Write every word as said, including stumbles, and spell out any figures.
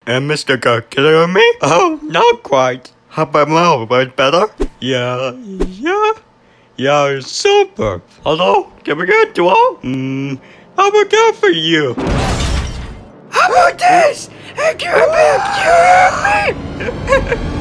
And Mister Cook, can you hear me? Oh, not quite. How about now? Much better? Yeah, yeah, yeah, super. Hello? Can we get to all? Hmm, how about that for you? How about this? Hey, can you hear me?